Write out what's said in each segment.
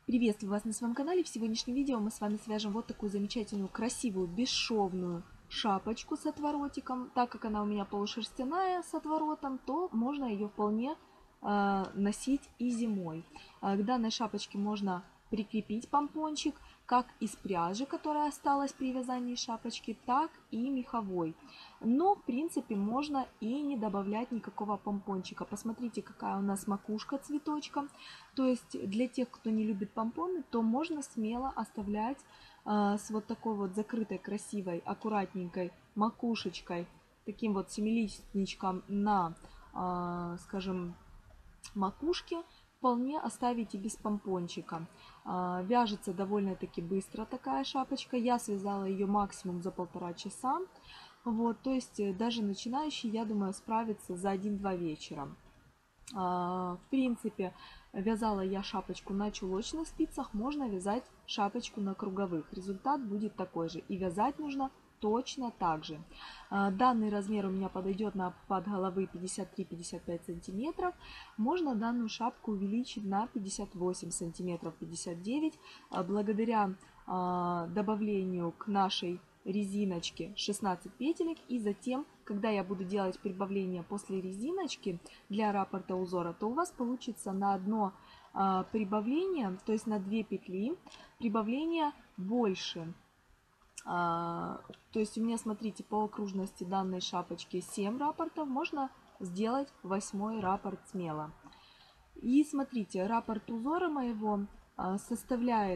Приветствую вас на своем канале. В сегодняшнем видео мы с вами свяжем вот такую замечательную, красивую, бесшовную шапочку с отворотиком. Так как она у меня полушерстяная с отворотом, то можно ее вполне носить и зимой. К данной шапочке можно прикрепить помпончик как из пряжи, которая осталась при вязании шапочки, так и меховой. Но, в принципе, можно и не добавлять никакого помпончика. Посмотрите, какая у нас макушка цветочка. То есть для тех, кто не любит помпоны, то можно смело оставлять с вот такой вот закрытой, красивой, аккуратненькой макушечкой, таким вот семилистничком на, скажем, макушке, вполне оставите без помпончика. Вяжется довольно-таки быстро такая шапочка. Я связала ее максимум за 1,5 часа. Вот, то есть даже начинающий, я думаю, справится за 1-2 вечера. В принципе, вязала я шапочку на чулочных спицах, можно вязать шапочку на круговых. Результат будет такой же. И вязать нужно точно так же. Данный размер у меня подойдет на обхват головы 53-55 сантиметров. Можно данную шапку увеличить на 58 сантиметров, 59. Благодаря добавлению к нашей резиночки 16 петелек, и затем, когда я буду делать прибавление после резиночки для раппорта узора, то у вас получится на одно прибавление, то есть на 2 петли прибавление больше. То есть у меня, смотрите, по окружности данной шапочки 7 раппортов, можно сделать 8-й раппорт смело. И смотрите, раппорт узора моего составляет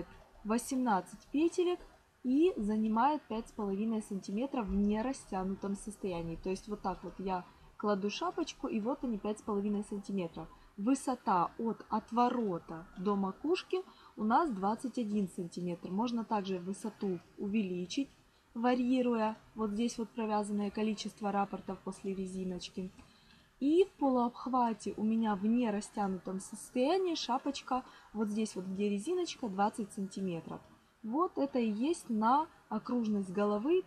18 петелек и занимает 5,5 сантиметров в нерастянутом состоянии. То есть вот так вот я кладу шапочку, и вот они 5,5 сантиметров. Высота от отворота до макушки у нас 21 сантиметр. Можно также высоту увеличить, варьируя вот здесь вот провязанное количество раппортов после резиночки. И в полуобхвате у меня в нерастянутом состоянии шапочка вот здесь вот, где резиночка, 20 сантиметров. Вот это и есть на окружность головы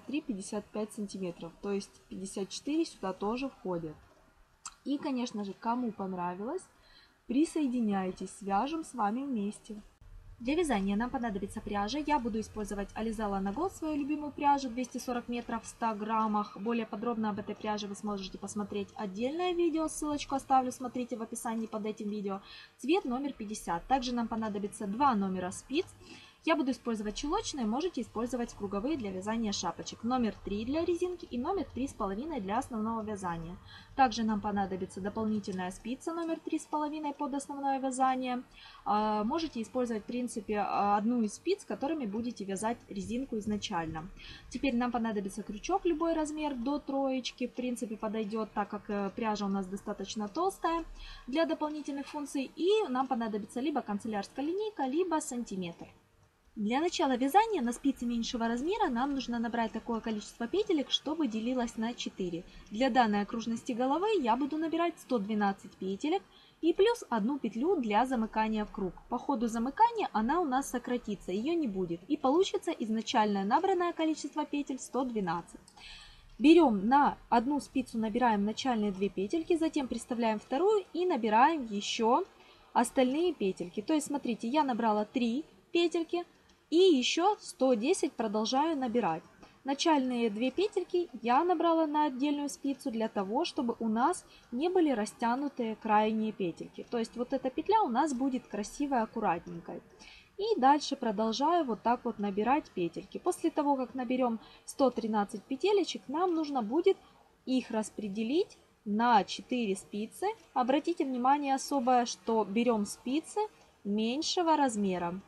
53-55 сантиметров. То есть 54 сюда тоже входят. И, конечно же, кому понравилось, присоединяйтесь, свяжем с вами вместе. Для вязания нам понадобится пряжа. Я буду использовать Alize Lana Gold, свою любимую пряжу, 240 метров в 100 граммах. Более подробно об этой пряже вы сможете посмотреть отдельное видео. Ссылочку оставлю, смотрите в описании под этим видео. Цвет номер 50. Также нам понадобится 2 номера спиц. Я буду использовать чулочные, можете использовать круговые для вязания шапочек. Номер 3 для резинки и номер 3,5 для основного вязания. Также нам понадобится дополнительная спица номер 3,5 под основное вязание. Можете использовать, в принципе, одну из спиц, которыми будете вязать резинку изначально. Теперь нам понадобится крючок, любой размер, до 3, в принципе, подойдет, так как пряжа у нас достаточно толстая для дополнительных функций. И нам понадобится либо канцелярская линейка, либо сантиметр. Для начала вязания на спице меньшего размера нам нужно набрать такое количество петелек, чтобы делилось на 4. Для данной окружности головы я буду набирать 112 петелек и плюс 1 петлю для замыкания в круг. По ходу замыкания она у нас сократится, ее не будет. И получится изначальное набранное количество петель 112. Берем на одну спицу, набираем начальные 2 петельки, затем приставляем вторую и набираем еще остальные петельки. То есть смотрите, я набрала 3 петельки. И еще 110 продолжаю набирать. Начальные 2 петельки я набрала на отдельную спицу для того, чтобы у нас не были растянутые крайние петельки. То есть вот эта петля у нас будет красивой, аккуратненькой. И дальше продолжаю вот так вот набирать петельки. После того, как наберем 113 петелечек, нам нужно будет их распределить на 4 спицы. Обратите внимание особое, что берем спицы меньшего размера.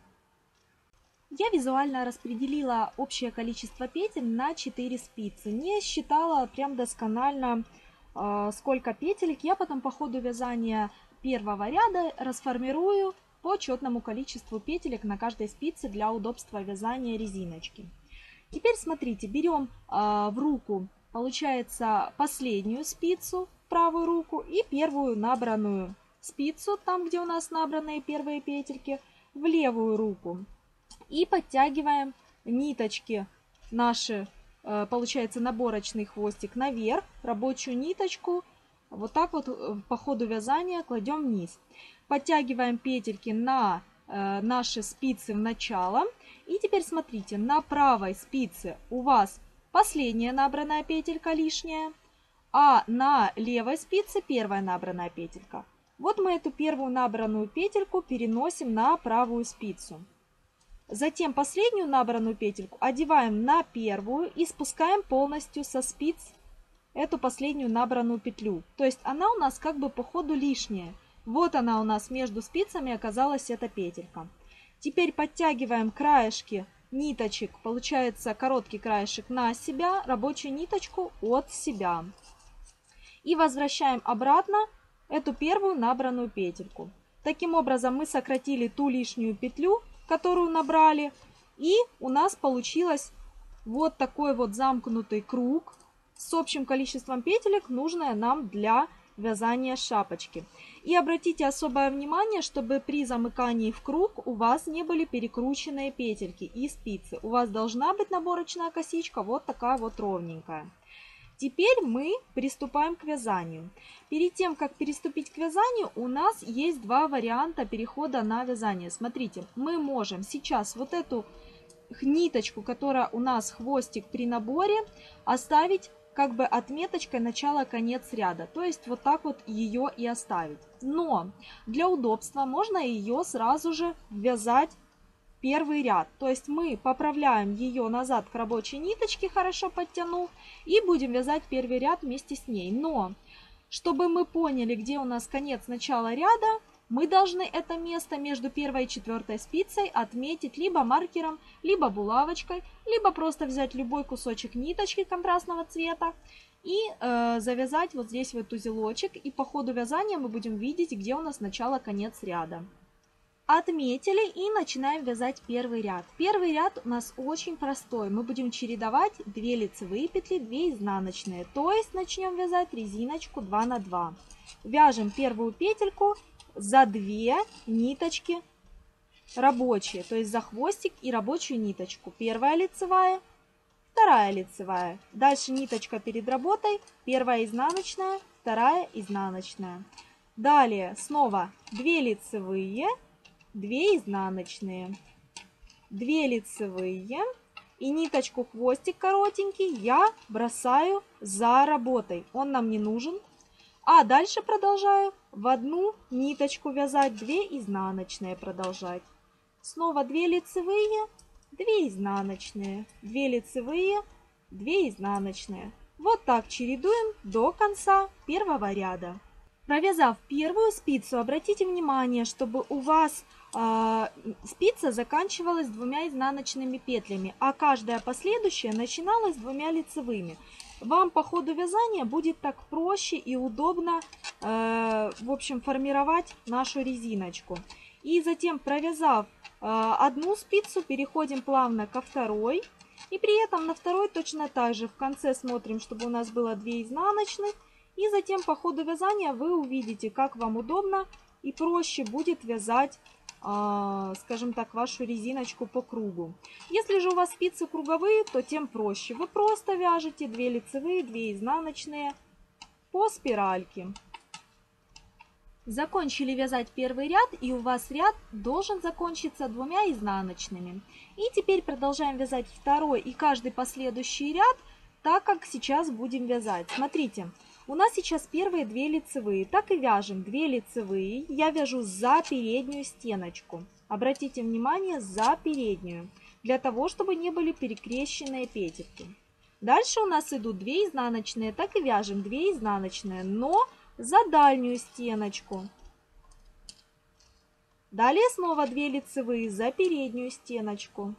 Я визуально распределила общее количество петель на 4 спицы. Не считала прям досконально, сколько петелек. Я потом по ходу вязания первого ряда расформирую по четному количеству петелек на каждой спице для удобства вязания резиночки. Теперь смотрите, берем в руку, получается, последнюю спицу, в правую руку, и первую набранную спицу, там где у нас набранные первые петельки, в левую руку. И подтягиваем ниточки наши, получается, наборочный хвостик наверх, рабочую ниточку, вот так вот по ходу вязания кладем вниз. Подтягиваем петельки на наши спицы в начало. И теперь смотрите, на правой спице у вас последняя набранная петелька лишняя, а на левой спице первая набранная петелька. Вот мы эту первую набранную петельку переносим на правую спицу. Затем последнюю набранную петельку одеваем на первую и спускаем полностью со спиц эту последнюю набранную петлю. То есть она у нас как бы по ходу лишняя. Вот она у нас между спицами оказалась эта петелька. Теперь подтягиваем краешки ниточек, получается короткий краешек на себя, рабочую ниточку от себя. И возвращаем обратно эту первую набранную петельку. Таким образом мы сократили ту лишнюю петлю, которую набрали, и у нас получилось вот такой вот замкнутый круг с общим количеством петелек, нужное нам для вязания шапочки. И обратите особое внимание, чтобы при замыкании в круг у вас не были перекрученные петельки и спицы. У вас должна быть наборочная косичка вот такая вот ровненькая. Теперь мы приступаем к вязанию. Перед тем, как переступить к вязанию, у нас есть два варианта перехода на вязание. Смотрите, мы можем сейчас вот эту ниточку, которая у нас хвостик при наборе, оставить как бы отметочкой начало-конец ряда. То есть вот так вот ее и оставить. Но для удобства можно ее сразу же вязать первый ряд. То есть мы поправляем ее назад к рабочей ниточке, хорошо подтянув, и будем вязать первый ряд вместе с ней. Но чтобы мы поняли, где у нас конец начала ряда, мы должны это место между первой и четвертой спицей отметить либо маркером, либо булавочкой, либо просто взять любой кусочек ниточки контрастного цвета и завязать вот здесь вот узелочек. И по ходу вязания мы будем видеть, где у нас начало-конец ряда. Отметили и начинаем вязать первый ряд. Первый ряд у нас очень простой. Мы будем чередовать 2 лицевые петли, 2 изнаночные. То есть начнем вязать резиночку 2 на 2. Вяжем первую петельку за 2 ниточки рабочие, то есть за хвостик и рабочую ниточку. Первая лицевая, вторая лицевая. Дальше ниточка перед работой, первая изнаночная, вторая изнаночная. Далее снова 2 лицевые, 2 изнаночные, 2 лицевые и ниточку хвостик коротенький я бросаю за работой. Он нам не нужен. А дальше продолжаю в одну ниточку вязать, 2 изнаночные продолжать. Снова 2 лицевые, 2 изнаночные, 2 лицевые, 2 изнаночные. Вот так чередуем до конца первого ряда. Провязав первую спицу, обратите внимание, чтобы у вас спица заканчивалась 2 изнаночными петлями, а каждая последующая начиналась 2 лицевыми. Вам по ходу вязания будет так проще и удобно, в общем, формировать нашу резиночку. И затем, провязав одну спицу, переходим плавно ко второй. И при этом на второй точно так же в конце смотрим, чтобы у нас было 2 изнаночных. И затем по ходу вязания вы увидите, как вам удобно и проще будет вязать, скажем так, вашу резиночку по кругу. Если же у вас спицы круговые, то тем проще. Вы просто вяжете 2 лицевые, 2 изнаночные по спиральке. Закончили вязать первый ряд, и у вас ряд должен закончиться 2 изнаночными. И теперь продолжаем вязать второй и каждый последующий ряд, так как сейчас будем вязать. Смотрите. У нас сейчас первые 2 лицевые. Так и вяжем 2 лицевые. Я вяжу за переднюю стеночку. Обратите внимание, за переднюю. Для того, чтобы не были перекрещенные петельки. Дальше у нас идут 2 изнаночные. Так и вяжем 2 изнаночные, но за дальнюю стеночку. Далее снова 2 лицевые за переднюю стеночку.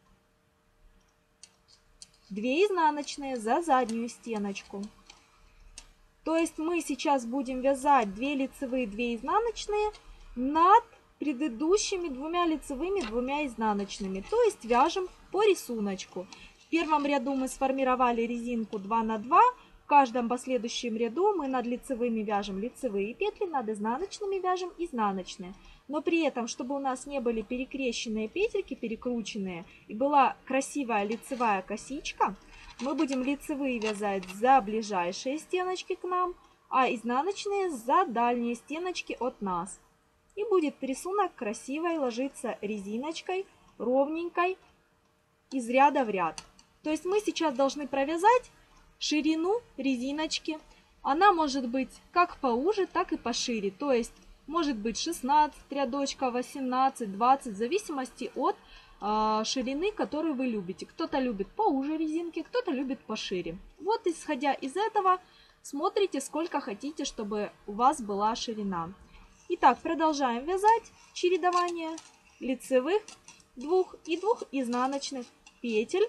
2 изнаночные за заднюю стеночку. То есть мы сейчас будем вязать 2 лицевые, 2 изнаночные над предыдущими 2 лицевыми, 2 изнаночными. То есть вяжем по рисунку. В первом ряду мы сформировали резинку 2 на 2. В каждом последующем ряду мы над лицевыми вяжем лицевые петли, над изнаночными вяжем изнаночные. Но при этом, чтобы у нас не были перекрещенные петельки, перекрученные, и была красивая лицевая косичка, мы будем лицевые вязать за ближайшие стеночки к нам, а изнаночные за дальние стеночки от нас. И будет рисунок красивой ложиться резиночкой, ровненькой, из ряда в ряд. То есть мы сейчас должны провязать ширину резиночки. Она может быть как поуже, так и пошире. То есть может быть 16 рядочков, 18, 20, в зависимости от ширины, которую вы любите. Кто-то любит поуже резинки, кто-то любит пошире. Вот исходя из этого смотрите, сколько хотите, чтобы у вас была ширина. Итак, продолжаем вязать чередование лицевых двух и двух изнаночных петель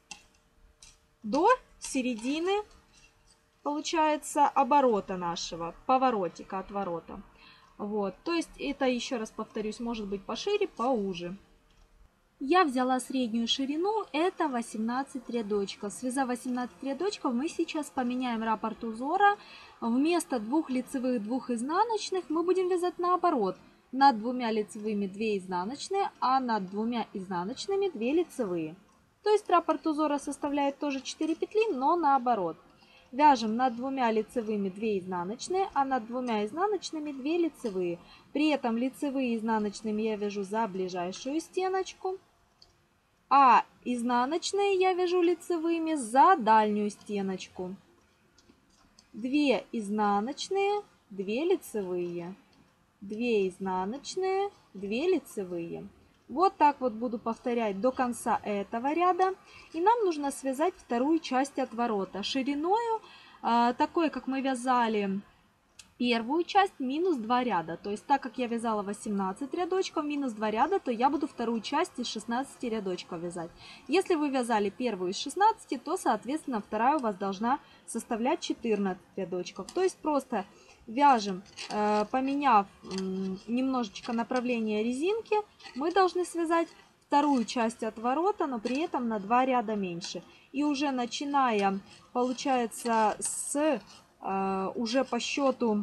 до середины, получается, оборота нашего, поворотика, отворота. Вот, то есть это, еще раз повторюсь, может быть пошире, поуже. Я взяла среднюю ширину, это 18 рядочков. Связав 18 рядочков, мы сейчас поменяем раппорт узора. Вместо двух лицевых, двух изнаночных мы будем вязать наоборот. Над двумя лицевыми 2 изнаночные, а над двумя изнаночными 2 лицевые. То есть раппорт узора составляет тоже 4 петли, но наоборот. Вяжем над двумя лицевыми 2 изнаночные, а над двумя изнаночными 2 лицевые. При этом лицевые изнаночными я вяжу за ближайшую стеночку, а изнаночные я вяжу лицевыми за дальнюю стеночку. 2 изнаночные, 2 лицевые. 2 изнаночные, 2 лицевые. Вот так вот буду повторять до конца этого ряда. И нам нужно связать вторую часть отворота шириною, такой, как мы вязали первую часть, минус 2 ряда. То есть так как я вязала 18 рядочков, минус 2 ряда, то я буду вторую часть из 16 рядочков вязать. Если вы вязали первую из 16, то, соответственно, вторая у вас должна составлять 14 рядочков. То есть просто вяжем, поменяв немножечко направление резинки, мы должны связать вторую часть отворота, но при этом на 2 ряда меньше. И уже начиная, получается, с уже по счету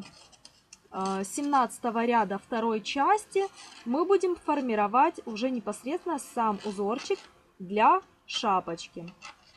17 ряда второй части мы будем формировать уже непосредственно сам узорчик для шапочки.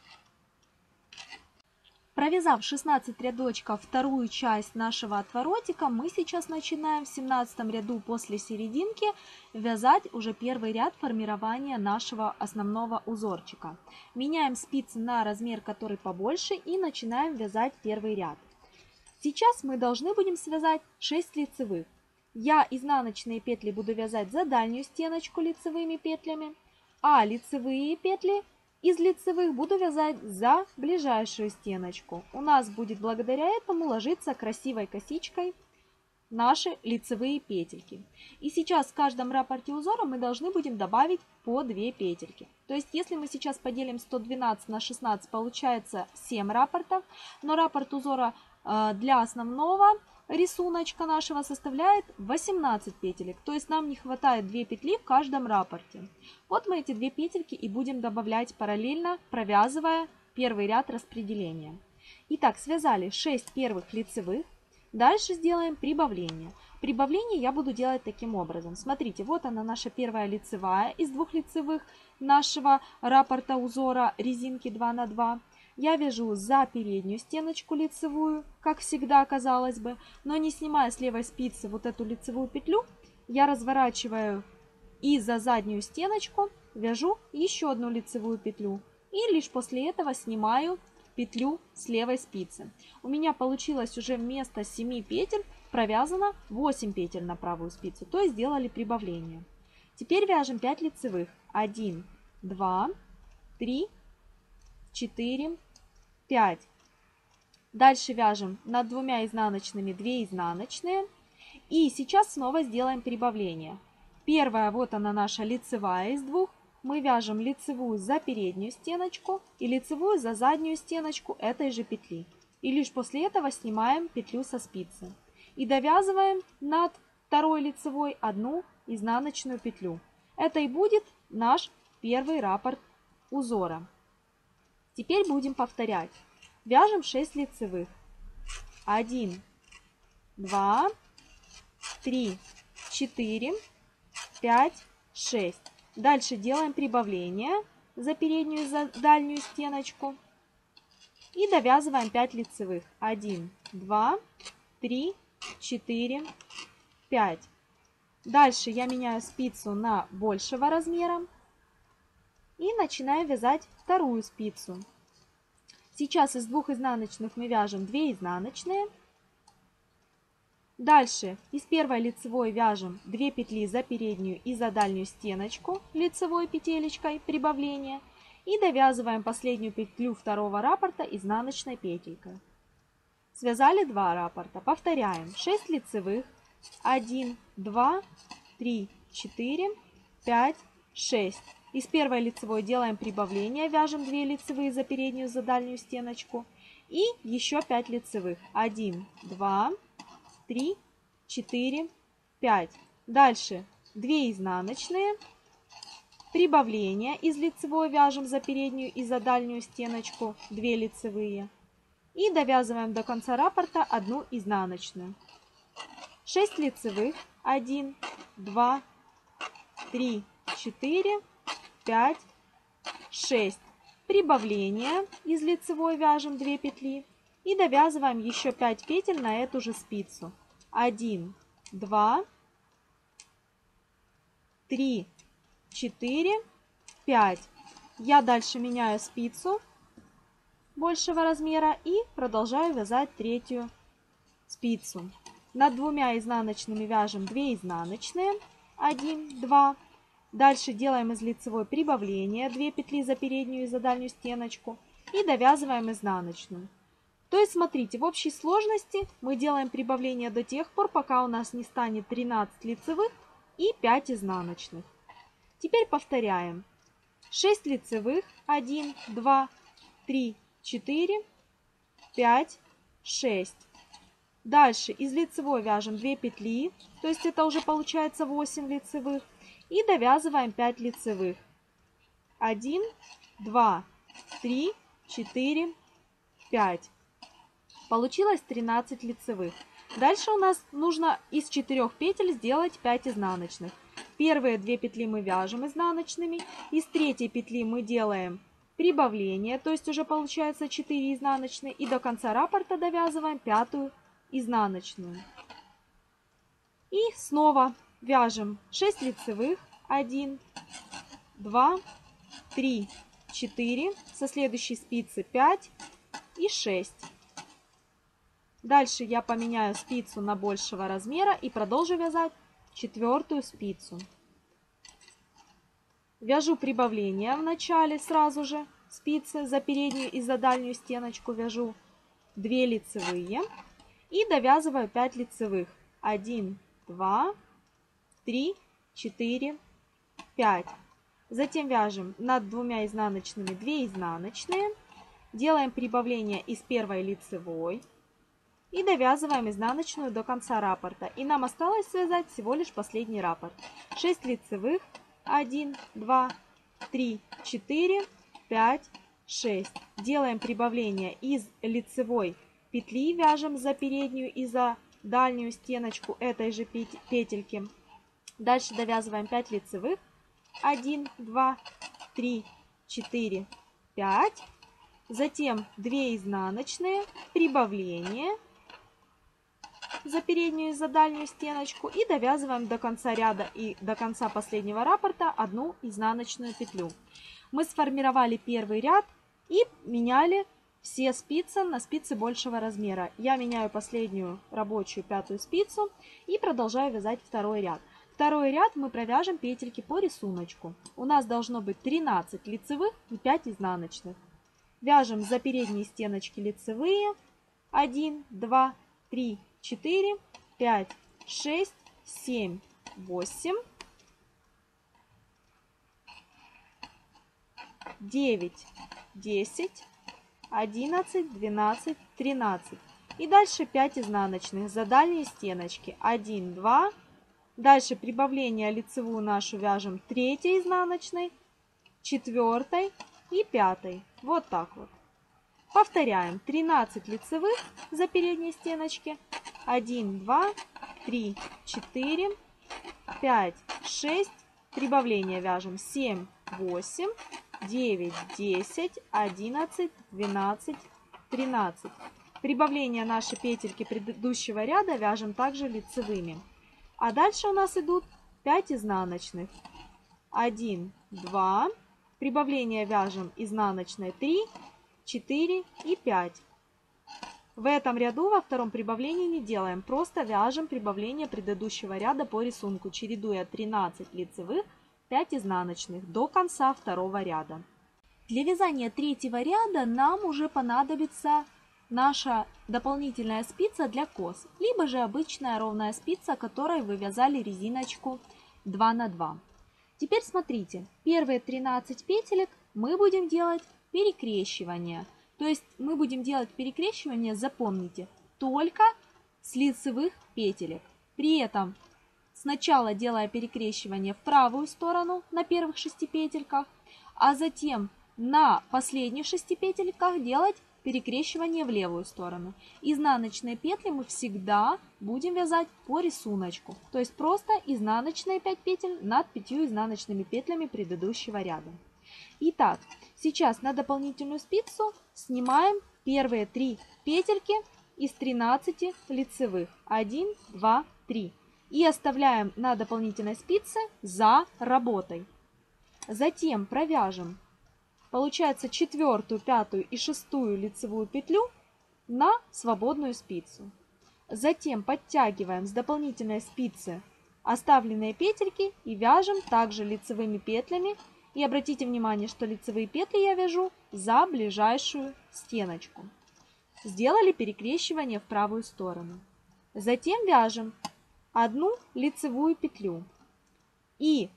Провязав 16 рядочков вторую часть нашего отворотика, мы сейчас начинаем в 17 ряду после серединки вязать уже первый ряд формирования нашего основного узорчика. Меняем спицы на размер, который побольше, и начинаем вязать первый ряд. Сейчас мы должны будем связать 6 лицевых. Я изнаночные петли буду вязать за дальнюю стеночку лицевыми петлями, а лицевые петли из лицевых буду вязать за ближайшую стеночку. У нас будет благодаря этому ложиться красивой косичкой наши лицевые петельки. И сейчас в каждом раппорте узора мы должны будем добавить по 2 петельки. То есть если мы сейчас поделим 112 на 16, получается 7 раппортов, но раппорт узора для основного рисуночка нашего составляет 18 петелек. То есть нам не хватает 2 петли в каждом раппорте. Вот мы эти 2 петельки и будем добавлять параллельно, провязывая первый ряд распределения. Итак, связали 6 первых лицевых. Дальше сделаем прибавление. Прибавление я буду делать таким образом. Смотрите, вот она наша первая лицевая из 2 лицевых нашего раппорта узора резинки 2 на 2. Я вяжу за переднюю стеночку лицевую, как всегда, казалось бы, но не снимая с левой спицы вот эту лицевую петлю, я разворачиваю и за заднюю стеночку вяжу еще одну лицевую петлю. И лишь после этого снимаю петлю с левой спицы. У меня получилось уже вместо 7 петель провязано 8 петель на правую спицу, то есть сделали прибавление. Теперь вяжем 5 лицевых. 1, 2, 3, 4, 5. Дальше вяжем над двумя изнаночными 2 изнаночные. И сейчас снова сделаем прибавление. Первая, вот она наша лицевая из 2. Мы вяжем лицевую за переднюю стеночку и лицевую за заднюю стеночку этой же петли. И лишь после этого снимаем петлю со спицы. И довязываем над второй лицевой одну изнаночную петлю. Это и будет наш первый раппорт узора. Теперь будем повторять. Вяжем 6 лицевых. 1, 2, 3, 4, 5, 6. Дальше делаем прибавление за переднюю и за дальнюю стеночку. И довязываем 5 лицевых. 1, 2, 3, 4, 5. Дальше я меняю спицу на большего размера и начинаю вязать вторую спицу. Сейчас из 2 изнаночных мы вяжем 2 изнаночные. Дальше из первой лицевой вяжем 2 петли за переднюю и за дальнюю стеночку лицевой петелечкой прибавления и довязываем последнюю петлю второго раппорта изнаночной петелькой. Связали 2 раппорта. Повторяем. 6 лицевых. 1, 2, 3, 4, 5, 6. Из первой лицевой делаем прибавление, вяжем 2 лицевые за переднюю и за дальнюю стеночку. И еще 5 лицевых. 1, 2, 3, 4, 5. Дальше 2 изнаночные. Прибавление из лицевой вяжем за переднюю и за дальнюю стеночку 2 лицевые. И довязываем до конца раппорта 1 изнаночную. 6 лицевых. 1, 2, 3, 4, 5, 6. Прибавление из лицевой вяжем 2 петли. И довязываем еще 5 петель на эту же спицу. 1, 2, 3, 4, 5. Я дальше меняю спицу большего размера и продолжаю вязать третью спицу. Над 2 изнаночными вяжем 2 изнаночные. 1, 2. Дальше делаем из лицевой прибавление 2 петли за переднюю и за дальнюю стеночку. И довязываем изнаночную. То есть, смотрите, в общей сложности мы делаем прибавление до тех пор, пока у нас не станет 13 лицевых и 5 изнаночных. Теперь повторяем. 6 лицевых. 1, 2, 3, 4, 5, 6. Дальше из лицевой вяжем 2 петли, то есть это уже получается 8 лицевых. И довязываем 5 лицевых. 1, 2, 3, 4, 5. Получилось 13 лицевых. Дальше у нас нужно из 4 петель сделать 5 изнаночных. Первые 2 петли мы вяжем изнаночными. Из 3 петли мы делаем прибавление, то есть уже получается 4 изнаночные. И до конца раппорта довязываем 5 изнаночную. И снова вяжем 6 лицевых. 1, 2, 3, 4. Со следующей спицы 5 и 6. Дальше я поменяю спицу на большего размера и продолжу вязать 4 спицу. Вяжу прибавление в начале сразу же спицы за переднюю и за дальнюю стеночку вяжу 2 лицевые и довязываю 5 лицевых. 1, 2, 3, 4, 5. Затем вяжем над 2 изнаночными 2 изнаночные, делаем прибавление из первой лицевой и довязываем изнаночную до конца раппорта. И нам осталось связать всего лишь последний раппорт. 6 лицевых. 1, 2, 3, 4, 5, 6. Делаем прибавление из лицевой петли, вяжем за переднюю и за дальнюю стеночку этой же петельки. Дальше довязываем 5 лицевых. 1, 2, 3, 4, 5. Затем 2 изнаночные, прибавление за переднюю и за дальнюю стеночку и довязываем до конца ряда и до конца последнего раппорта 1 изнаночную петлю. Мы сформировали первый ряд и меняли все спицы на спицы большего размера. Я меняю последнюю рабочую 5 спицу и продолжаю вязать второй ряд. Второй ряд мы провяжем петельки по рисунку. У нас должно быть 13 лицевых и 5 изнаночных. Вяжем за передние стеночки лицевые. 1, 2, 3, 4, 5, 6, 7, 8, 9, 10, 11, 12, 13. И дальше 5 изнаночных за дальние стеночки. 1, 2. Дальше прибавление лицевую нашу вяжем 3 изнаночной, 4 и 5. Вот так вот. Повторяем. 13 лицевых за передние стеночки. 1, 2, 3, 4, 5, 6. Прибавление вяжем 7, 8, 9, 10, 11, 12, 13. Прибавление нашей петельки предыдущего ряда вяжем также лицевыми. А дальше у нас идут 5 изнаночных. 1, 2. Прибавление вяжем изнаночной 3, 4 и 5. В этом ряду во втором прибавлении не делаем, просто вяжем прибавление предыдущего ряда по рисунку, чередуя 13 лицевых, 5 изнаночных до конца второго ряда. Для вязания третьего ряда нам уже понадобится наша дополнительная спица для кос, либо же обычная ровная спица, которой вы вязали резиночку 2 на 2. Теперь смотрите, первые 13 петелек мы будем делать перекрещивание. То есть мы будем делать перекрещивание, запомните, только с лицевых петелек. При этом сначала делая перекрещивание в правую сторону на первых 6 петельках, а затем на последних 6 петельках делать перекрещивание в левую сторону. Изнаночные петли мы всегда будем вязать по рисунку. То есть просто изнаночные 5 петель над 5 изнаночными петлями предыдущего ряда. Итак, сейчас на дополнительную спицу снимаем первые 3 петельки из 13 лицевых. 1, 2, 3. И оставляем на дополнительной спице за работой. Затем провяжем, получается, 4-ю, 5-ю и 6-ю лицевую петлю на свободную спицу. Затем подтягиваем с дополнительной спицы оставленные петельки и вяжем также лицевыми петлями. И обратите внимание, что лицевые петли я вяжу за ближайшую стеночку. Сделали перекрещивание в правую сторону. Затем вяжем 1 лицевую петлю. И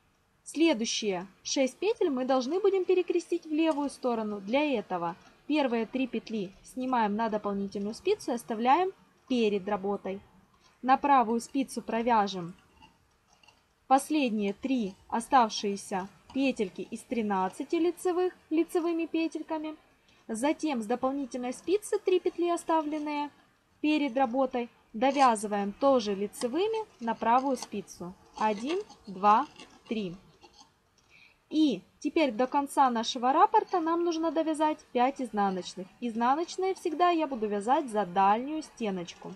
следующие 6 петель мы должны будем перекрестить в левую сторону. Для этого первые 3 петли снимаем на дополнительную спицу и оставляем перед работой. На правую спицу провяжем последние 3 оставшиеся петельки из 13 лицевых лицевыми петельками. Затем с дополнительной спицы 3 петли, оставленные перед работой, довязываем тоже лицевыми на правую спицу. 1, 2, 3. И теперь до конца нашего раппорта нам нужно довязать 5 изнаночных. Изнаночные всегда я буду вязать за дальнюю стеночку.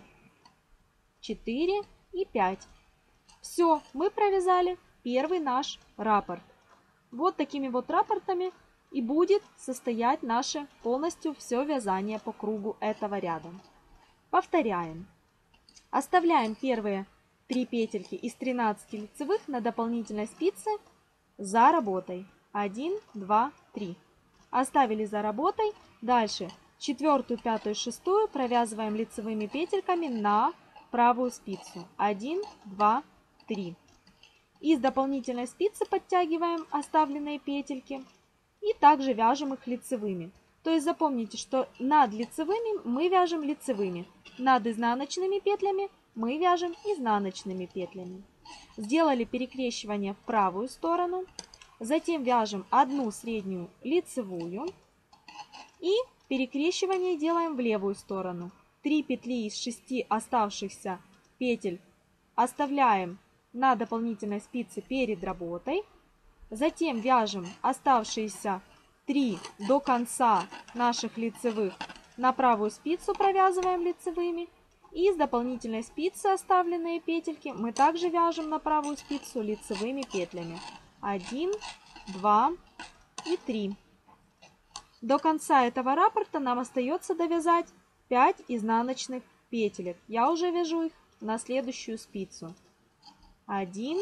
4 и 5. Все, мы провязали первый наш раппорт. Вот такими вот раппортами и будет состоять наше полностью все вязание по кругу этого ряда. Повторяем. Оставляем первые 3 петельки из 13 лицевых на дополнительной спице за работой. 1, 2, 3. Оставили за работой. Дальше 4-ю, 5-ю, 6-ю провязываем лицевыми петельками на правую спицу. 1, 2, 3. Из дополнительной спицы подтягиваем оставленные петельки и также вяжем их лицевыми. То есть запомните, что над лицевыми мы вяжем лицевыми, над изнаночными петлями мы вяжем изнаночными петлями. Сделали перекрещивание в правую сторону, затем вяжем 1 среднюю лицевую и перекрещивание делаем в левую сторону. 3 петли из 6 оставшихся петель оставляем на дополнительной спице перед работой. Затем вяжем оставшиеся 3 до конца наших лицевых на правую спицу, провязываем лицевыми. И с дополнительной спицы оставленные петельки мы также вяжем на правую спицу лицевыми петлями. 1, 2 и 3. До конца этого раппорта нам остается довязать 5 изнаночных петелек. Я уже вяжу их на следующую спицу. 1,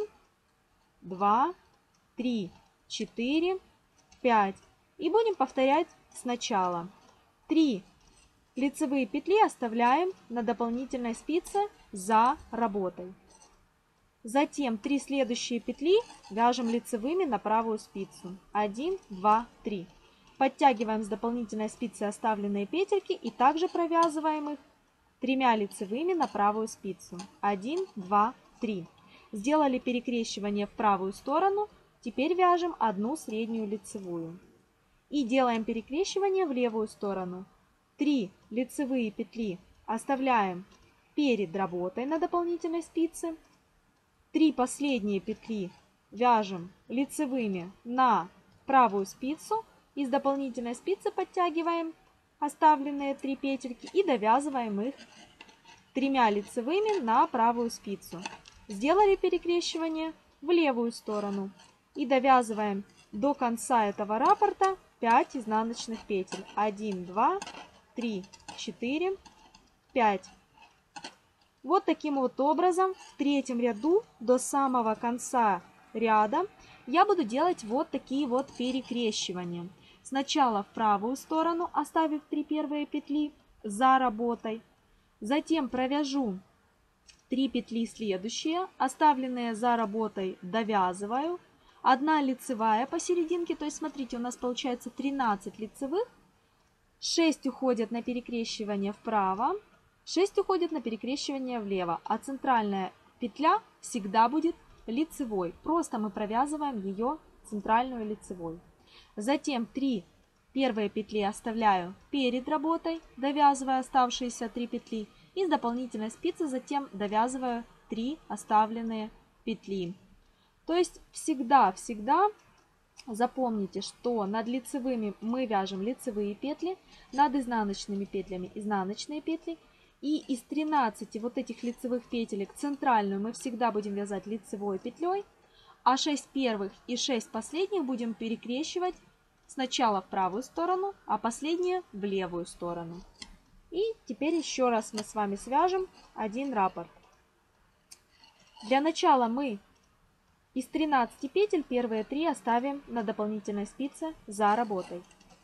2, 3, 4, 5. И будем повторять сначала. 3 лицевые петли оставляем на дополнительной спице за работой. Затем 3 следующие петли вяжем лицевыми на правую спицу. 1, 2, 3. Подтягиваем с дополнительной спицы оставленные петельки и также провязываем их 3 лицевыми на правую спицу. 1, 2, 3. Сделали перекрещивание в правую сторону. Теперь вяжем 1 среднюю лицевую. И делаем перекрещивание в левую сторону. 3 лицевые петли оставляем перед работой на дополнительной спице. 3 последние петли вяжем лицевыми на правую спицу. Из дополнительной спицы подтягиваем оставленные 3 петельки и довязываем их 3 лицевыми на правую спицу. Сделали перекрещивание в левую сторону и довязываем до конца этого раппорта 5 изнаночных петель. 1, 2, 3, 4, 5. Вот таким вот образом в третьем ряду до самого конца ряда я буду делать вот такие вот перекрещивания. Сначала в правую сторону, оставив 3 первые петли за работой. Затем провяжу 3 петли следующие, оставленные за работой довязываю. 1 лицевая посерединке, то есть смотрите, у нас получается 13 лицевых. 6 уходят на перекрещивание вправо, 6 уходит на перекрещивание влево, а центральная петля всегда будет лицевой. Просто мы провязываем ее центральную лицевой. Затем 3 первые петли оставляю перед работой, довязывая оставшиеся 3 петли. И с дополнительной спицы затем довязываю 3 оставленные петли. То есть всегда запомните, что над лицевыми мы вяжем лицевые петли, над изнаночными петлями изнаночные петли. И из 13 вот этих лицевых петелек центральную мы всегда будем вязать лицевой петлей, а 6 первых и 6 последних будем перекрещивать сначала в правую сторону, а последние в левую сторону. И теперь еще раз мы с вами свяжем один раппорт. Для начала мы из 13 петель первые 3 оставим на дополнительной спице за работой.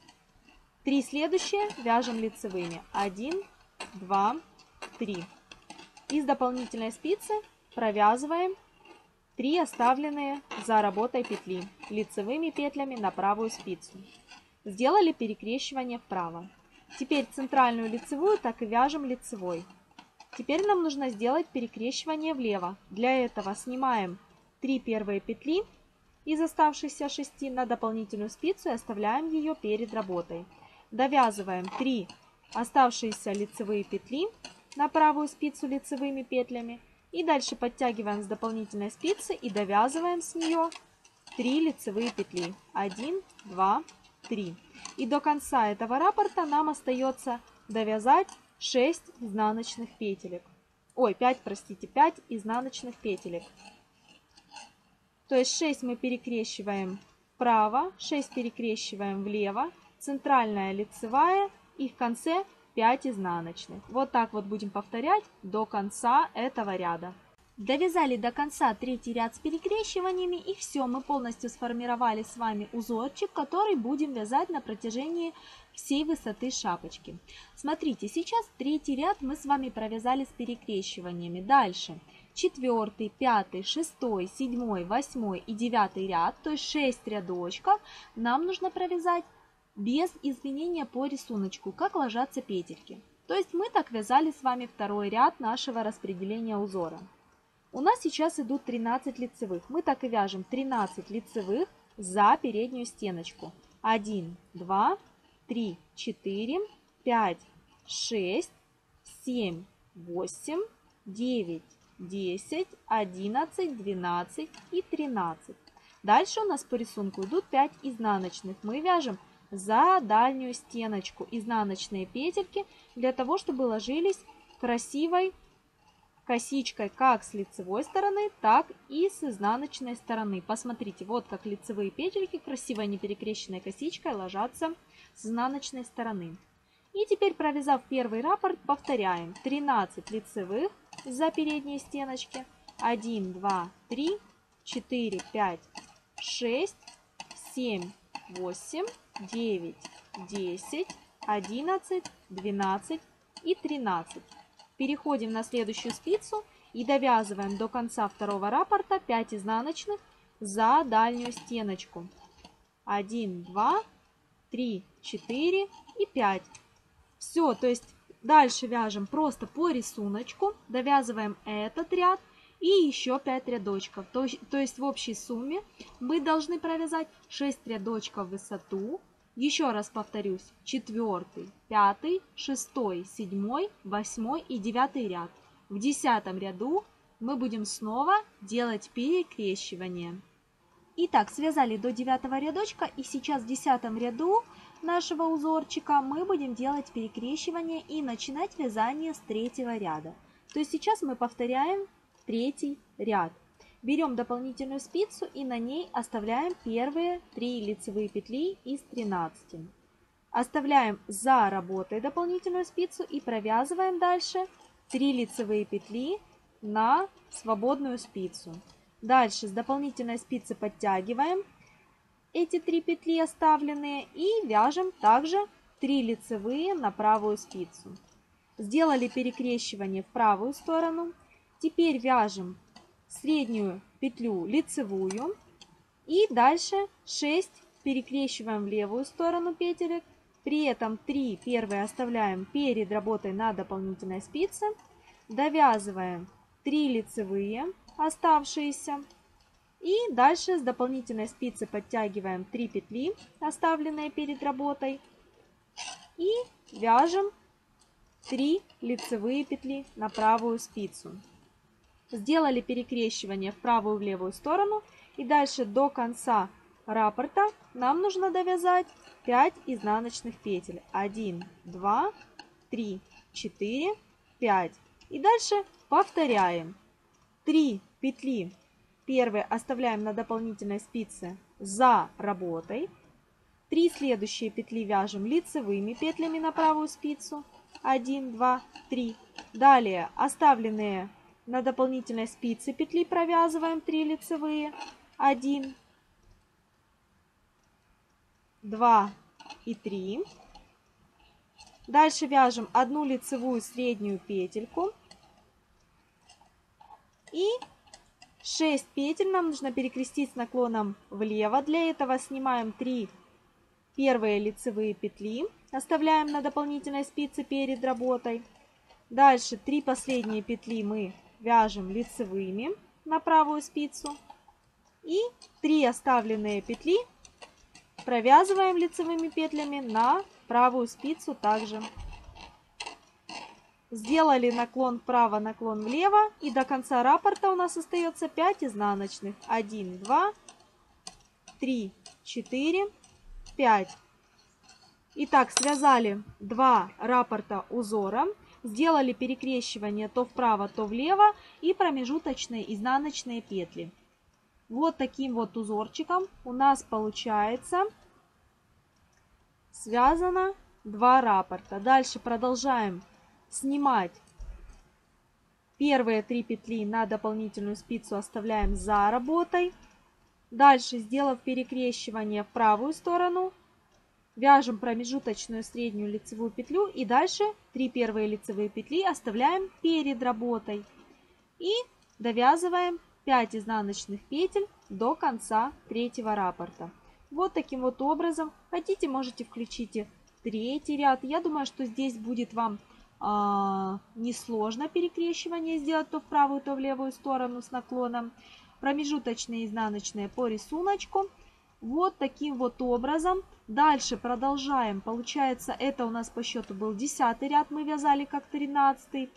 3 следующие вяжем лицевыми. 1, 2, 3. Из дополнительной спицы провязываем 3 оставленные за работой петли лицевыми петлями на правую спицу. Сделали перекрещивание вправо. Теперь центральную лицевую так и вяжем лицевой. Теперь нам нужно сделать перекрещивание влево. Для этого снимаем 3 первые петли из оставшихся 6 на дополнительную спицу и оставляем ее перед работой. Довязываем 3 оставшиеся лицевые петли на правую спицу лицевыми петлями. И дальше подтягиваем с дополнительной спицы и довязываем с нее 3 лицевые петли. 1, 2, 3. И до конца этого раппорта нам остается довязать 6 изнаночных петелек. Ой, 5, простите, 5 изнаночных петелек. То есть 6 мы перекрещиваем вправо, 6 перекрещиваем влево, центральная лицевая и в конце 5 изнаночных. Вот так вот будем повторять до конца этого ряда. Довязали до конца третий ряд с перекрещиваниями, и все, мы полностью сформировали с вами узорчик, который будем вязать на протяжении всей высоты шапочки. Смотрите, сейчас третий ряд мы с вами провязали с перекрещиваниями. Дальше 4, 5, 6, 7, 8 и 9 ряд, то есть 6 рядочков нам нужно провязать без изменения по рисунку, как ложатся петельки. То есть мы так вязали с вами второй ряд нашего распределения узора. У нас сейчас идут 13 лицевых. Мы так и вяжем 13 лицевых за переднюю стеночку. 1, 2, 3, 4, 5, 6, 7, 8, 9, 10, 11, 12 и 13. Дальше у нас по рисунку идут 5 изнаночных. Мы вяжем за дальнюю стеночку изнаночные петельки для того, чтобы ложились красивой косичкой как с лицевой стороны, так и с изнаночной стороны. Посмотрите, вот как лицевые петельки красивой неперекрещенной косичкой ложатся с изнаночной стороны. И теперь, провязав первый раппорт, повторяем 13 лицевых за передние стеночки. 1, 2, 3, 4, 5, 6, 7, 8, 9, 10, 11, 12 и 13. Переходим на следующую спицу и довязываем до конца второго раппорта 5 изнаночных за дальнюю стеночку. 1, 2, 3, 4 и 5. Все, то есть дальше вяжем просто по рисунку, довязываем этот ряд и еще 5 рядочков. То есть в общей сумме мы должны провязать 6 рядочков в высоту. Еще раз повторюсь, 4, 5, 6, 7, 8 и 9 ряд. В 10 ряду мы будем снова делать перекрещивание. Итак, связали до 9 рядочка, и сейчас в 10 ряду нашего узорчика мы будем делать перекрещивание и начинать вязание с 3 ряда. То есть сейчас мы повторяем третий ряд. Берем дополнительную спицу и на ней оставляем первые 3 лицевые петли из 13. Оставляем за работой дополнительную спицу и провязываем дальше 3 лицевые петли на свободную спицу. Дальше с дополнительной спицы подтягиваем эти 3 петли оставленные и вяжем также 3 лицевые на правую спицу. Сделали перекрещивание в правую сторону. Теперь вяжем среднюю петлю лицевую и дальше 6 перекрещиваем в левую сторону петелек. При этом 3 первые оставляем перед работой на дополнительной спице. Довязываем 3 лицевые оставшиеся. И дальше с дополнительной спицы подтягиваем 3 петли, оставленные перед работой. И вяжем 3 лицевые петли на правую спицу. Сделали перекрещивание в правую и в левую сторону. И дальше до конца раппорта нам нужно довязать 5 изнаночных петель. 1, 2, 3, 4, 5. И дальше повторяем. 3 петли первые оставляем на дополнительной спице за работой. 3 следующие петли вяжем лицевыми петлями на правую спицу. 1, 2, 3. Далее оставленные на дополнительной спице петли провязываем 3 лицевые. 1, 2 и 3. Дальше вяжем 1 лицевую среднюю петельку. И 6 петель нам нужно перекрестить с наклоном влево. Для этого снимаем 3 первые лицевые петли. Оставляем на дополнительной спице перед работой. Дальше 3 последние петли мы вяжем лицевыми на правую спицу. И 3 оставленные петли провязываем лицевыми петлями на правую спицу также. Сделали наклон вправо, наклон влево. И до конца раппорта у нас остается 5 изнаночных. 1, 2, 3, 4, 5. Итак, связали 2 раппорта узора. Сделали перекрещивание то вправо, то влево. И промежуточные изнаночные петли. Вот таким вот узорчиком у нас получается связано 2 раппорта. Дальше продолжаем снимать первые 3 петли на дополнительную спицу, оставляем за работой. Дальше, сделав перекрещивание в правую сторону, вяжем промежуточную среднюю лицевую петлю и дальше 3 первые лицевые петли оставляем перед работой. И довязываем 5 изнаночных петель до конца 3-го раппорта. Вот таким вот образом. Хотите, можете включить и 3-й ряд. Я думаю, что здесь будет вам несложно перекрещивание сделать то в правую, то в левую сторону с наклоном. Промежуточные изнаночные по рисунку. Вот таким вот образом. Дальше продолжаем. Получается, это у нас по счету был 10-й ряд. Мы вязали как 13-й.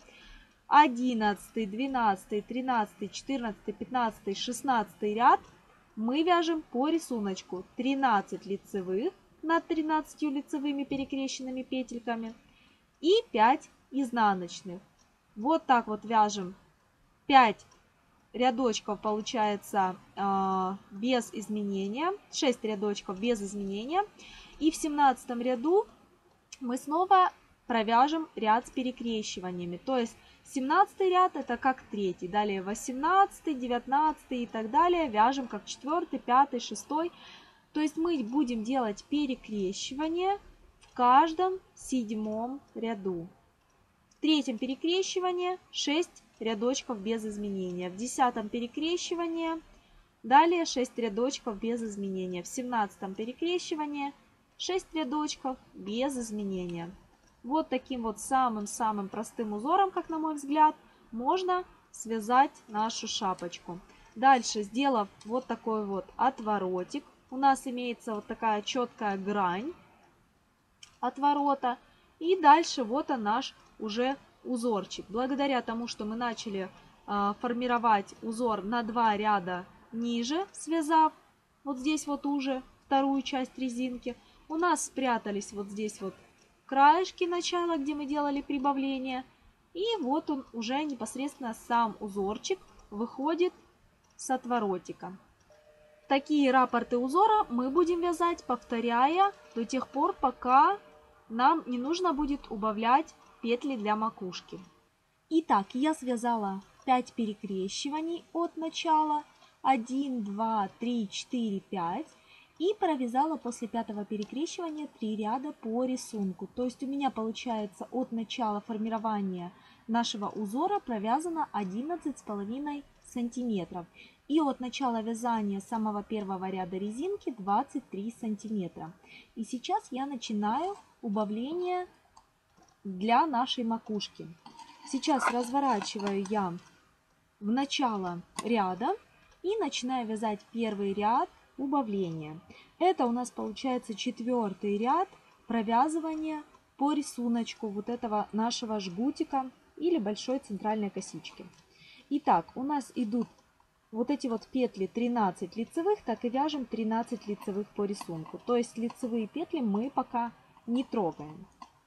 11, 12, 13, 14, 15, 16 ряд мы вяжем по рисунку 13 лицевых над 13 лицевыми перекрещенными петельками и 5 изнаночных. Вот так вот вяжем 5 рядочков, получается, без изменения, 6 рядочков без изменения. И в 17 ряду мы снова провяжем ряд с перекрещиваниями. То есть 17 ряд это как 3, далее 18, 19 и так далее вяжем как 4, 5, 6. То есть мы будем делать перекрещивание в каждом 7 ряду. В 3 перекрещивании 6 рядочков без изменения. В 10 перекрещивании далее 6 рядочков без изменения. В 17 перекрещивании 6 рядочков без изменения. Вот таким вот самым-самым простым узором, как на мой взгляд, можно связать нашу шапочку. Дальше, сделав вот такой вот отворотик, у нас имеется вот такая четкая грань отворота. И дальше вот он наш уже узорчик. Благодаря тому, что мы начали формировать узор на 2 ряда ниже, связав вот здесь вот уже вторую часть резинки, у нас спрятались вот здесь вот краешки начала, где мы делали прибавление. И вот он уже непосредственно сам узорчик выходит с отворотика. Такие раппорты узора мы будем вязать, повторяя до тех пор, пока нам не нужно будет убавлять петли для макушки. Итак, я связала 5 перекрещиваний от начала. 1, 2, 3, 4, 5. И провязала после 5-го перекрещивания 3 ряда по рисунку. То есть у меня получается от начала формирования нашего узора провязано 11,5 сантиметров. И от начала вязания самого первого ряда резинки 23 сантиметра. И сейчас я начинаю убавление для нашей макушки. Сейчас разворачиваю я в начало ряда и начинаю вязать первый ряд убавления. Это у нас получается 4-й ряд провязывания по рисунку вот этого нашего жгутика или большой центральной косички. Итак, у нас идут вот эти вот петли 13 лицевых, так и вяжем 13 лицевых по рисунку. То есть лицевые петли мы пока не трогаем.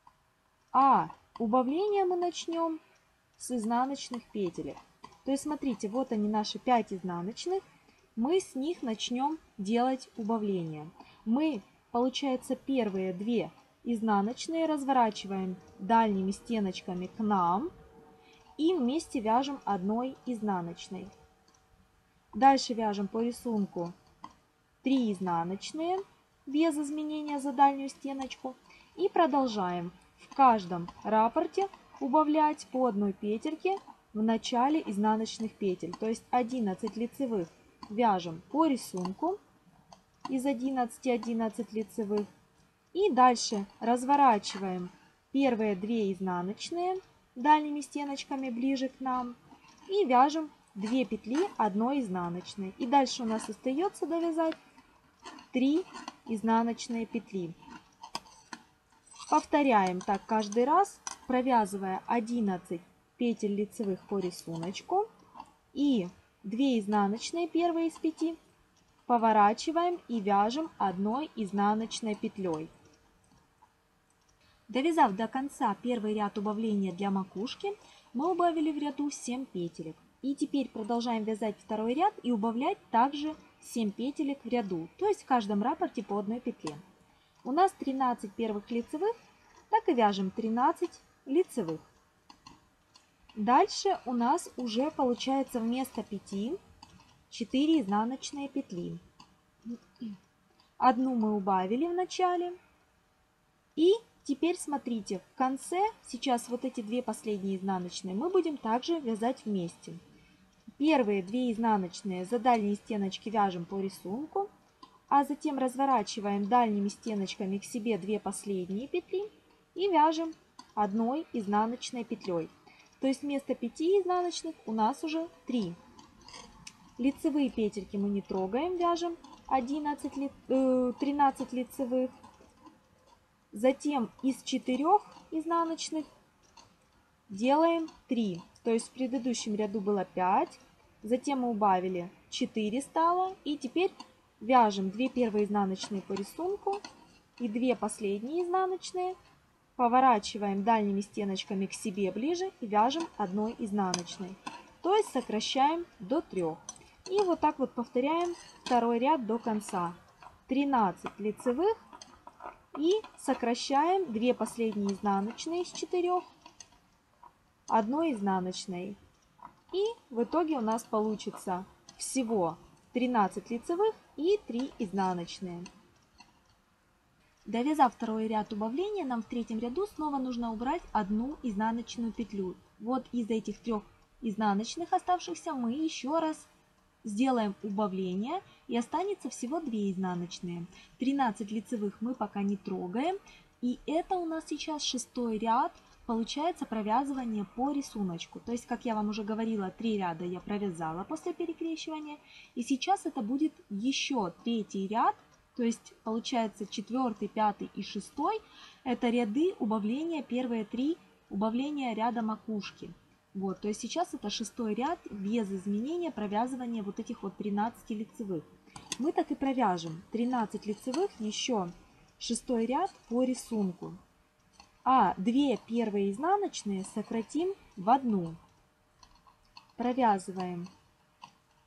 А убавление мы начнем с изнаночных петелек. То есть смотрите, вот они наши 5 изнаночных. Мы с них начнем делать убавление. Мы, получается, первые 2 изнаночные разворачиваем дальними стеночками к нам и вместе вяжем одной изнаночной. Дальше вяжем по рисунку 3 изнаночные без изменения за дальнюю стеночку и продолжаем в каждом раппорте убавлять по одной петельке в начале изнаночных петель. То есть 11 лицевых вяжем по рисунку из 11 лицевых. И дальше разворачиваем первые 2 изнаночные дальними стеночками ближе к нам и вяжем 2 петли одной изнаночной. И дальше у нас остается довязать 3 изнаночные петли. Повторяем так каждый раз, провязывая 11 петель лицевых по рисунку и 2 изнаночные первые из 5 поворачиваем и вяжем одной изнаночной петлей. Довязав до конца первый ряд убавления для макушки, мы убавили в ряду 7 петелек. И теперь продолжаем вязать второй ряд и убавлять также 7 петелек в ряду, то есть в каждом раппорте по одной петле. У нас 13 первых лицевых, так и вяжем 13 лицевых. Дальше у нас уже получается вместо 5 4 изнаночные петли. Одну мы убавили в начале. И теперь смотрите, в конце, сейчас вот эти 2 последние изнаночные мы будем также вязать вместе. Первые 2 изнаночные за дальние стеночки вяжем по рисунку, а затем разворачиваем дальними стеночками к себе 2 последние петли и вяжем одной изнаночной петлей. То есть вместо 5 изнаночных у нас уже 3. Лицевые петельки мы не трогаем, вяжем 13 лицевых. Затем из 4 изнаночных делаем 3. То есть в предыдущем ряду было 5. Затем мы убавили 4 стало. И теперь вяжем 2 первые изнаночные по рисунку и 2 последние изнаночные. Поворачиваем дальними стеночками к себе ближе и вяжем одной изнаночной. То есть сокращаем до 3. И вот так вот повторяем второй ряд до конца. 13 лицевых и сокращаем 2 последние изнаночные из 4 одной изнаночной. И в итоге у нас получится всего 13 лицевых и 3 изнаночные. Довязав второй ряд убавления, нам в третьем ряду снова нужно убрать одну изнаночную петлю. Вот из этих 3 изнаночных оставшихся мы еще раз сделаем убавление и останется всего 2 изнаночные. 13 лицевых мы пока не трогаем. И это у нас сейчас 6-й ряд, получается провязывание по рисунку. То есть, как я вам уже говорила, 3 ряда я провязала после перекрещивания. И сейчас это будет еще 3-й ряд. То есть получается 4, 5 и 6 это ряды убавления, первые 3 убавления ряда макушки. Вот, то есть сейчас это 6-й ряд без изменения провязывания вот этих вот 13 лицевых. Мы так и провяжем 13 лицевых, еще 6-й ряд по рисунку. А 2 первые изнаночные сократим в одну. Провязываем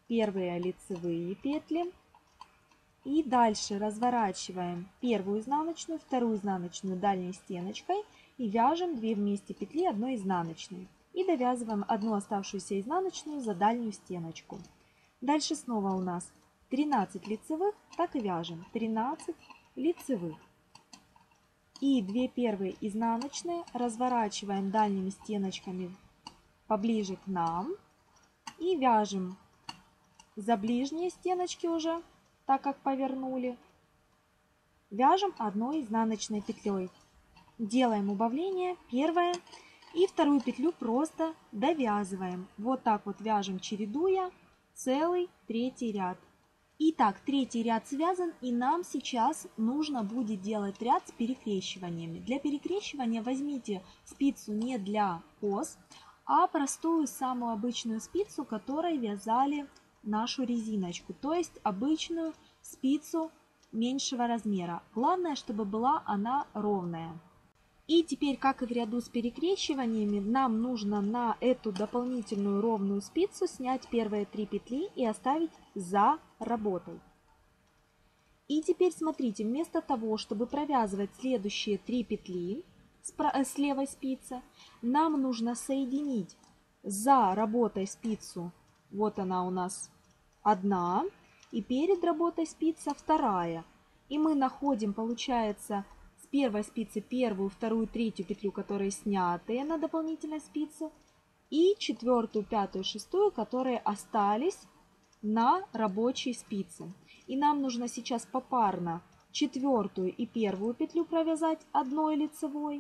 первые лицевые петли. И дальше разворачиваем первую изнаночную, вторую изнаночную дальней стеночкой и вяжем 2 вместе петли одной изнаночной. И довязываем одну оставшуюся изнаночную за дальнюю стеночку. Дальше снова у нас 13 лицевых, так и вяжем 13 лицевых. И 2 первые изнаночные разворачиваем дальними стеночками поближе к нам и вяжем за ближние стеночки уже, так как повернули, вяжем одной изнаночной петлей. Делаем убавление, первое, и вторую петлю просто довязываем. Вот так вот вяжем, чередуя целый третий ряд. Итак, третий ряд связан, и нам сейчас нужно будет делать ряд с перекрещиваниями. Для перекрещивания возьмите спицу не для кос, а простую самую обычную спицу, которой вязали нашу резиночку, то есть обычную спицу меньшего размера. Главное, чтобы была она ровная. И теперь, как и в ряду с перекрещиваниями, нам нужно на эту дополнительную ровную спицу снять первые 3 петли и оставить за работой. И теперь смотрите, вместо того, чтобы провязывать следующие 3 петли с левой спицы, нам нужно соединить за работой спицу, вот она у нас одна, и перед работой спица вторая. И мы находим, получается, с первой спицы первую, вторую, третью петлю, которые снятые на дополнительной спице, и четвертую, пятую, шестую, которые остались на рабочей спице. И нам нужно сейчас попарно четвертую и первую петлю провязать одной лицевой,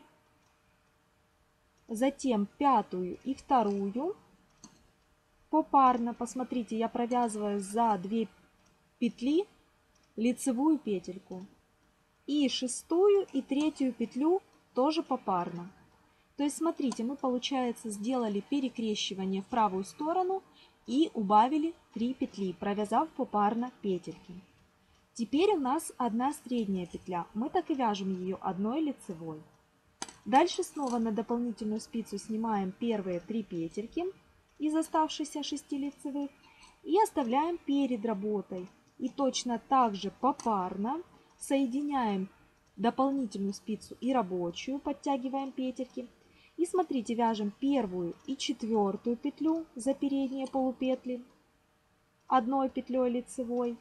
затем пятую и вторую попарно. Посмотрите, я провязываю за 2 петли лицевую петельку. И шестую и третью петлю тоже попарно. То есть, смотрите, мы, получается, сделали перекрещивание в правую сторону и убавили 3 петли, провязав попарно петельки. Теперь у нас одна средняя петля. Мы так и вяжем ее одной лицевой. Дальше снова на дополнительную спицу снимаем первые 3 петельки из оставшихся 6 лицевых и оставляем перед работой. И точно так же попарно соединяем дополнительную спицу и рабочую, подтягиваем петельки. И смотрите, вяжем первую и четвертую петлю за передние полупетли одной петлей лицевой.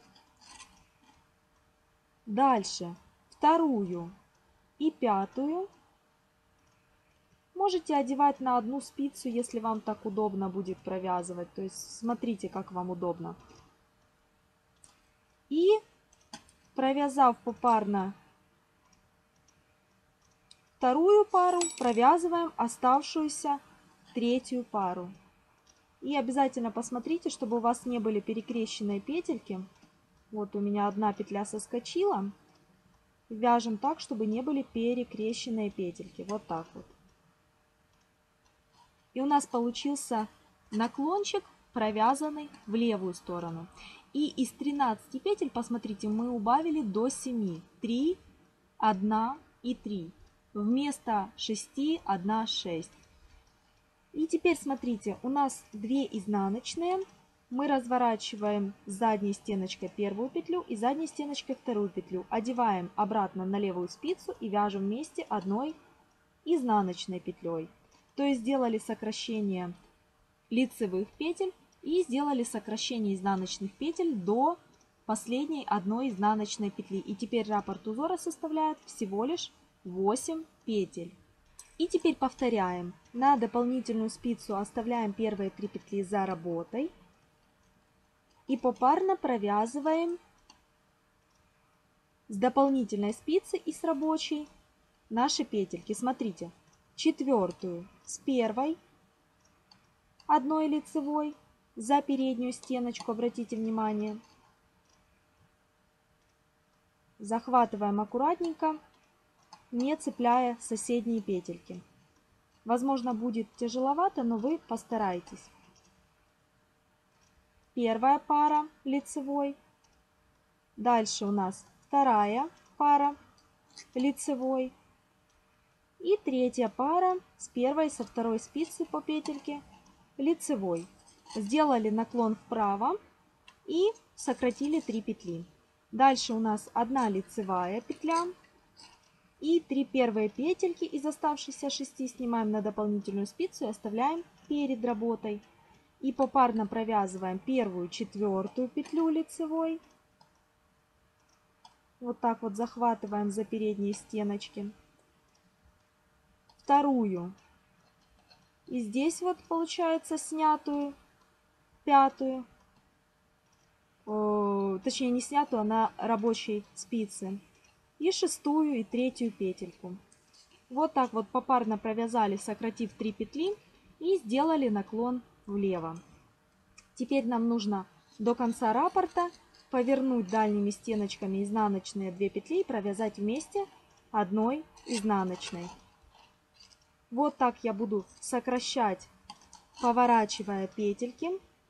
Дальше вторую и пятую. Можете одевать на одну спицу, если вам так удобно будет провязывать. То есть смотрите, как вам удобно. И провязав попарно вторую пару, провязываем оставшуюся третью пару. И обязательно посмотрите, чтобы у вас не были перекрещенные петельки. Вот у меня одна петля соскочила. Вяжем так, чтобы не были перекрещенные петельки. Вот так вот. И у нас получился наклончик, провязанный в левую сторону. И из 13 петель, посмотрите, мы убавили до 7. 3, 1 и 3. Вместо 6, 1, 6. И теперь смотрите, у нас 2 изнаночные. Мы разворачиваем задней стеночкой первую петлю и задней стеночкой вторую петлю. Одеваем обратно на левую спицу и вяжем вместе одной изнаночной петлей. То есть сделали сокращение лицевых петель и сделали сокращение изнаночных петель до последней одной изнаночной петли. И теперь раппорт узора составляет всего лишь 8 петель. И теперь повторяем. На дополнительную спицу оставляем первые 3 петли за работой. И попарно провязываем с дополнительной спицы и с рабочей наши петельки. Смотрите, четвертую с первой одной лицевой за переднюю стеночку, обратите внимание. Захватываем аккуратненько, не цепляя соседние петельки. Возможно, будет тяжеловато, но вы постарайтесь. Первая пара лицевой. Дальше у нас вторая пара лицевой. И третья пара с первой и со второй спицы по петельке лицевой. Сделали наклон вправо и сократили 3 петли. Дальше у нас 1 лицевая петля и 3 первые петельки из оставшихся 6 снимаем на дополнительную спицу и оставляем перед работой. И попарно провязываем первую, 4 петлю лицевой. Вот так вот захватываем за передние стеночки. Вторую. И здесь вот получается снятую 5-ю. Точнее не снятую, а на рабочей спице. И 6-ю и 3-ю петельку. Вот так вот попарно провязали, сократив 3 петли. И сделали наклон влево. Теперь нам нужно до конца раппорта повернуть дальними стеночками изнаночные 2 петли и провязать вместе 1 изнаночной. Вот так я буду сокращать, поворачивая петельки.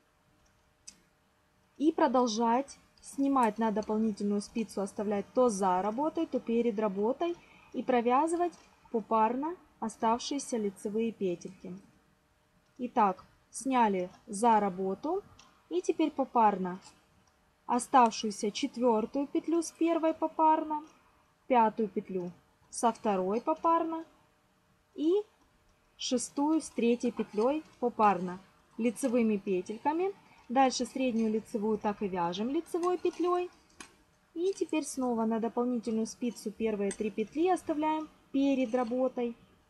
И продолжать снимать на дополнительную спицу, оставлять то за работой, то перед работой. И провязывать попарно оставшиеся лицевые петельки. Итак, сняли за работу. И теперь попарно оставшуюся 4-ю петлю с 1-й попарно, 5-ю петлю со 2-й попарно и 6-ю с 3-й петлей попарно лицевыми петельками. Дальше среднюю лицевую так и вяжем лицевой петлей. И теперь снова на дополнительную спицу первые 3 петли оставляем перед работой.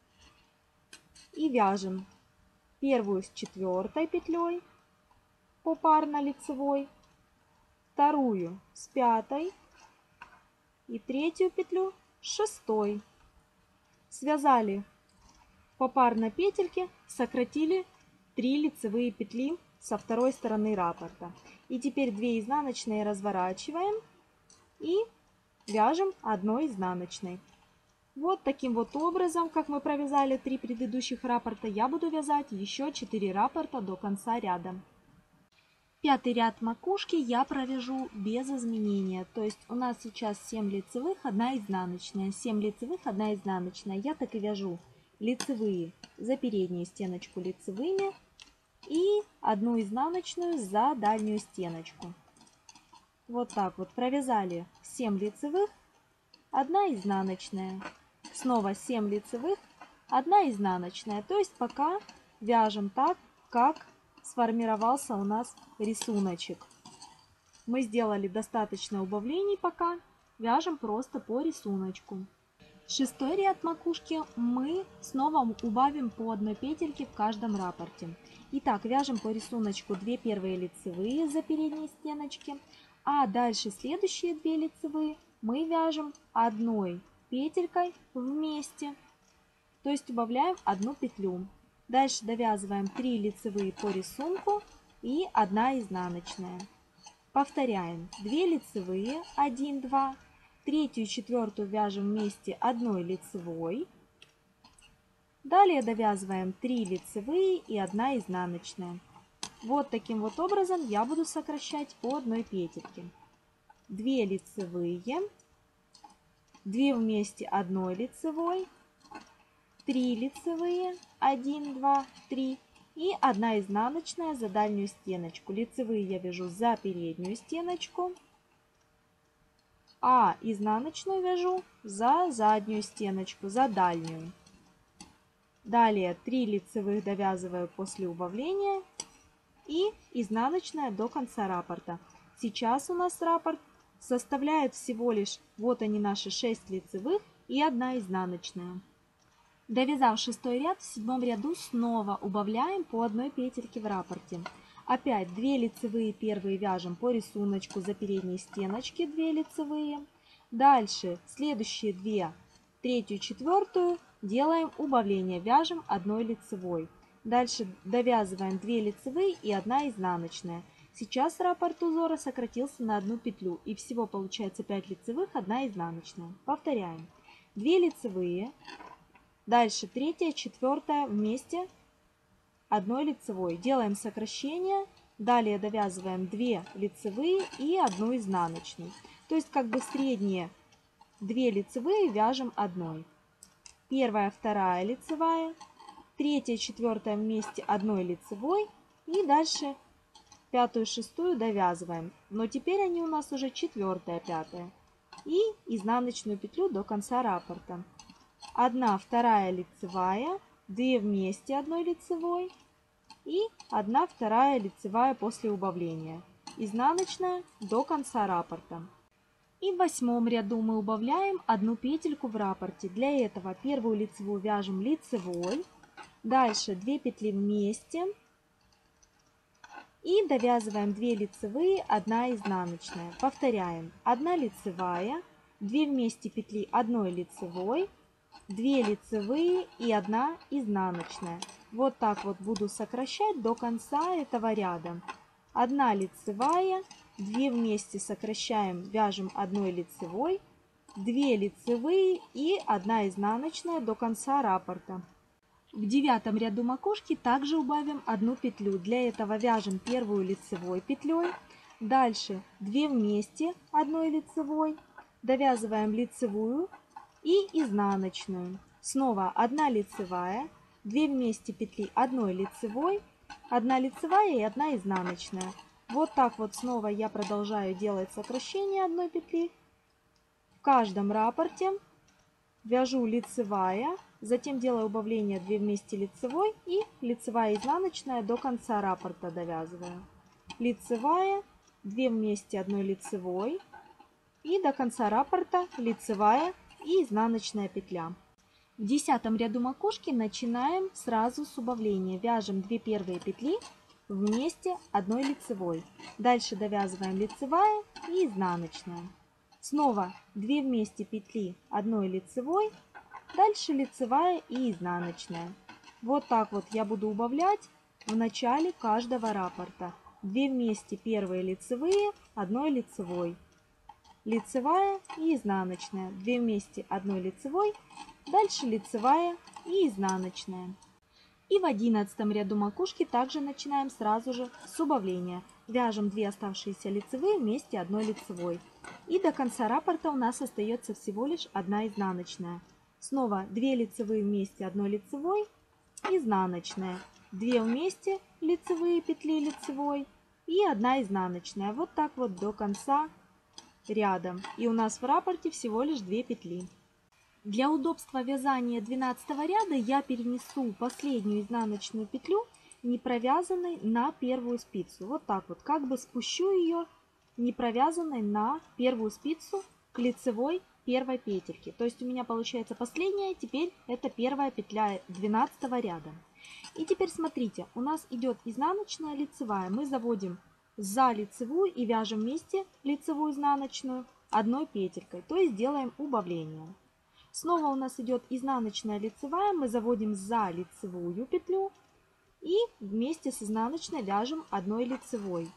И вяжем первую с 4-й петлей попарно лицевой, 2-ю с 5-й и 3-ю петлю с 6-й. Связали попарно петельки, сократили 3 лицевые петли со второй стороны раппорта. И теперь 2 изнаночные разворачиваем и вяжем 1 изнаночной. Вот таким вот образом, как мы провязали 3 предыдущих раппорта, я буду вязать еще 4 раппорта до конца ряда. 5-й ряд макушки я провяжу без изменения. То есть у нас сейчас 7 лицевых, 1 изнаночная, 7 лицевых, 1 изнаночная. Я так и вяжу лицевые за переднюю стеночку лицевыми и 1 изнаночную за дальнюю стеночку. Вот так вот провязали 7 лицевых, 1 изнаночная. Снова 7 лицевых, 1 изнаночная. То есть пока вяжем так, как сформировался у нас рисуночек. Мы сделали достаточно убавлений пока. Вяжем просто по рисуночку. 6-й ряд макушки мы снова убавим по 1 петельке в каждом раппорте. Итак, вяжем по рисуночку 2 первые лицевые за передние стеночки. А дальше следующие 2 лицевые мы вяжем 1 петелькой вместе. То есть убавляем 1 петлю. Дальше довязываем 3 лицевые по рисунку и 1 изнаночная. Повторяем 2 лицевые, 1, 2. 3-ю и 4-ю вяжем вместе 1 лицевой. Далее довязываем 3 лицевые и 1 изнаночная. Вот таким вот образом я буду сокращать по 1 петельке. 2 лицевые, 2 вместе 1 лицевой, 3 лицевые, 1, 2, 3 и 1 изнаночная за дальнюю стеночку. Лицевые я вяжу за переднюю стеночку, а изнаночную вяжу за заднюю стеночку, за дальнюю. Далее 3 лицевых довязываю после убавления и изнаночная до конца раппорта. Сейчас у нас раппорт составляет всего лишь, вот они наши 6 лицевых и 1 изнаночная. Довязав 6-й ряд, в 7-м ряду снова убавляем по 1 петельке в раппорте. Опять 2 лицевые первые вяжем по рисунку за передние стеночки, 2 лицевые. Дальше следующие 2, 3-ю, 4-ю делаем убавление, вяжем 1 лицевой. Дальше довязываем 2 лицевые и 1 изнаночная. Сейчас раппорт узора сократился на 1 петлю и всего получается 5 лицевых, 1 изнаночная. Повторяем. 2 лицевые. Дальше 3-я, 4-я вместе 1 лицевой. Делаем сокращение. Далее довязываем 2 лицевые и 1 изнаночную. То есть как бы средние 2 лицевые вяжем 1. 1-я, 2-я лицевая. 3-я, 4-я вместе 1 лицевой. И дальше пятую, шестую довязываем. Но теперь они у нас уже четвертая, пятая. И изнаночную петлю до конца раппорта. 1 вторая лицевая, 2 вместе одной лицевой и 1 вторая лицевая после убавления. Изнаночная до конца раппорта. И в 8 ряду мы убавляем 1 петельку в раппорте. Для этого первую лицевую вяжем лицевой, дальше 2 петли вместе и довязываем 2 лицевые, 1 изнаночная. Повторяем: 1 лицевая, 2 вместе петли 1 лицевой, 2 лицевые и 1 изнаночная. Вот так вот буду сокращать до конца этого ряда. 1 лицевая, 2 вместе сокращаем, вяжем 1 лицевой, 2 лицевые и 1 изнаночная до конца раппорта. В 9 ряду макушки также убавим 1 петлю. Для этого вяжем первую лицевой петлей, дальше 2 вместе 1 лицевой, довязываем лицевую и изнаночную. Снова 1 лицевая, 2 вместе петли 1 лицевой, 1 лицевая и 1 изнаночная. Вот так вот снова я продолжаю делать сокращение 1 петли. В каждом раппорте вяжу лицевая, затем делаю убавление 2 вместе лицевой и лицевая изнаночная до конца раппорта довязываю. Лицевая, 2 вместе 1 лицевой и до конца раппорта лицевая и изнаночная петля. В 10 ряду макушки начинаем сразу с убавления. Вяжем 2 первые петли вместе 1 лицевой. Дальше довязываем лицевая и изнаночная. Снова 2 вместе петли 1 лицевой, дальше лицевая и изнаночная. Вот так вот я буду убавлять в начале каждого раппорта. 2 вместе первые лицевые, 1 лицевой. Лицевая и изнаночная. 2 вместе 1 лицевой, дальше лицевая и изнаночная. И в 11 ряду макушки также начинаем сразу же с убавления. Вяжем 2 оставшиеся лицевые вместе 1 лицевой. И до конца раппорта у нас остается всего лишь 1 изнаночная. Снова 2 лицевые вместе 1 лицевой, изнаночная. 2 вместе лицевые петли лицевой и 1 изнаночная. Вот так вот до конца ряда. И у нас в раппорте всего лишь 2 петли. Для удобства вязания 12 ряда я перенесу последнюю изнаночную петлю не провязанной на первую спицу. Вот так вот, как бы спущу ее не провязанной на первую спицу к лицевой первой петельке. То есть у меня получается последняя, теперь это первая петля 12 ряда. И теперь смотрите, у нас идет изнаночная, лицевая. Мы заводим за лицевую и вяжем вместе лицевую изнаночную 1 петелькой. То есть делаем убавление. Снова у нас идет изнаночная, лицевая. Мы заводим за лицевую петлю и вместе с изнаночной вяжем 1 лицевой.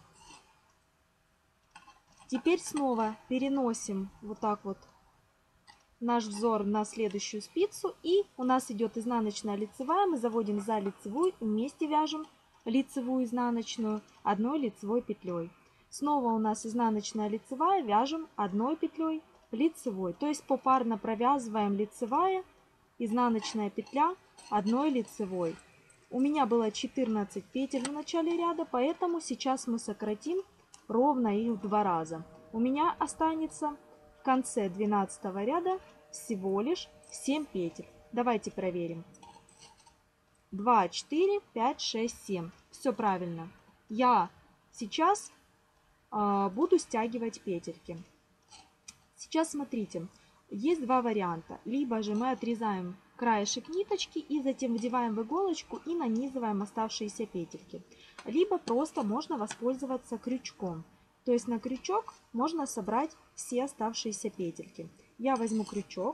Теперь снова переносим вот так вот наш взор на следующую спицу. И у нас идет изнаночная, лицевая. Мы заводим за лицевую и вместе вяжем лицевую изнаночную 1 лицевой петлей. Снова у нас изнаночная, лицевая. Вяжем 1 петлей лицевой. То есть попарно провязываем лицевая, изнаночная петля 1 лицевой. У меня было 14 петель в начале ряда, поэтому сейчас мы сократим ровно их в 2 раза. У меня останется в конце 12 ряда всего лишь 7 петель. Давайте проверим. 2, 4, 5, 6, 7. Все правильно. Я сейчас буду стягивать петельки. Сейчас смотрите, есть 2 варианта. Либо же мы отрезаем краешек ниточки и затем вдеваем в иголочку и нанизываем оставшиеся петельки. Либо просто можно воспользоваться крючком. То есть на крючок можно собрать все оставшиеся петельки. Я возьму крючок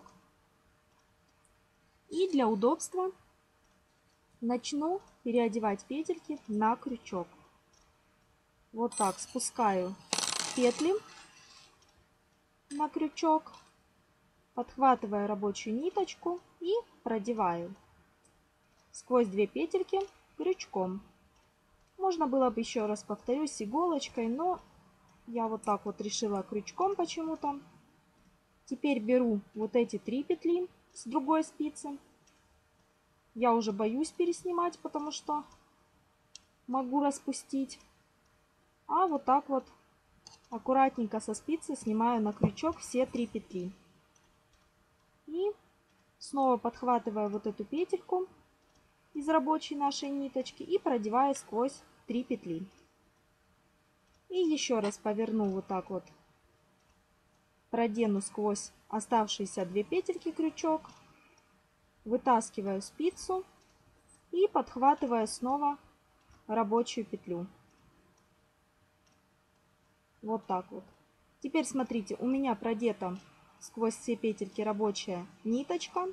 и для удобства начну переодевать петельки на крючок. Вот так спускаю петли на крючок, подхватываю рабочую ниточку и продеваю сквозь 2 петельки крючком. Можно было бы, еще раз повторюсь, иголочкой, но я вот так вот решила крючком почему-то. Теперь беру вот эти 3 петли с другой спицы. Я уже боюсь переснимать, потому что могу распустить. А вот так вот аккуратненько со спицы снимаю на крючок все 3 петли. И снова подхватываю вот эту петельку из рабочей нашей ниточки и продеваю сквозь 3 петли. И еще раз поверну вот так вот, продену сквозь оставшиеся 2 петельки крючок, вытаскиваю спицу и подхватываю снова рабочую петлю. Вот так вот. Теперь смотрите, у меня продета сквозь все петельки рабочая ниточка.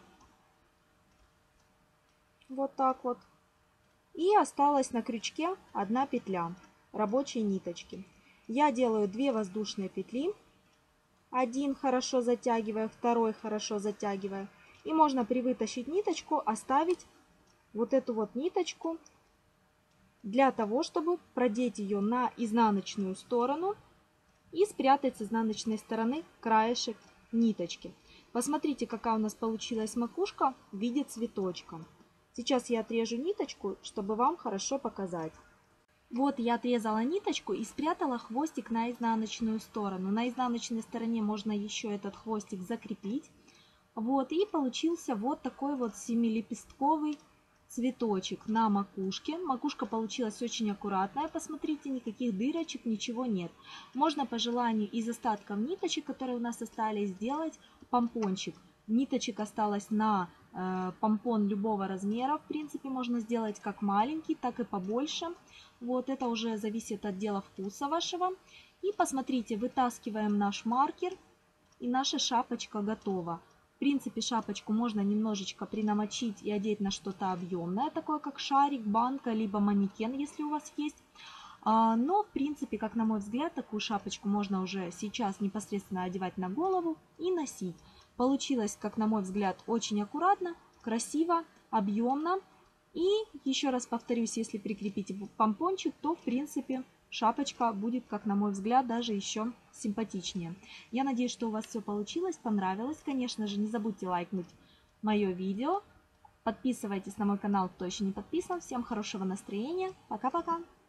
Вот так вот. И осталась на крючке 1 петля рабочей ниточки. Я делаю 2 воздушные петли. Один хорошо затягивая, второй хорошо затягивая. И можно при вытащить ниточку оставить вот эту вот ниточку для того, чтобы продеть ее на изнаночную сторону и спрятать с изнаночной стороны краешек ниточки. Посмотрите, какая у нас получилась макушка в виде цветочка. Сейчас я отрежу ниточку, чтобы вам хорошо показать. Вот я отрезала ниточку и спрятала хвостик на изнаночную сторону. На изнаночной стороне можно еще этот хвостик закрепить. Вот, и получился вот такой вот 7-лепестковый цветочек на макушке. Макушка получилась очень аккуратная, посмотрите, никаких дырочек, ничего нет. Можно по желанию из остатков ниточек, которые у нас остались, сделать помпончик. Ниточек осталось на помпон любого размера, в принципе, можно сделать как маленький, так и побольше. Вот, это уже зависит от дела вкуса вашего. И посмотрите, вытаскиваем наш маркер, и наша шапочка готова. В принципе, шапочку можно немножечко принамочить и одеть на что-то объемное, такое как шарик, банка, либо манекен, если у вас есть. Но, в принципе, как на мой взгляд, такую шапочку можно уже сейчас непосредственно одевать на голову и носить. Получилось, как на мой взгляд, очень аккуратно, красиво, объемно. И еще раз повторюсь, если прикрепить помпончик, то, в принципе, шапочка будет, как на мой взгляд, даже еще симпатичнее. Я надеюсь, что у вас все получилось, понравилось. Конечно же, не забудьте лайкнуть мое видео. Подписывайтесь на мой канал, кто еще не подписан. Всем хорошего настроения. Пока-пока!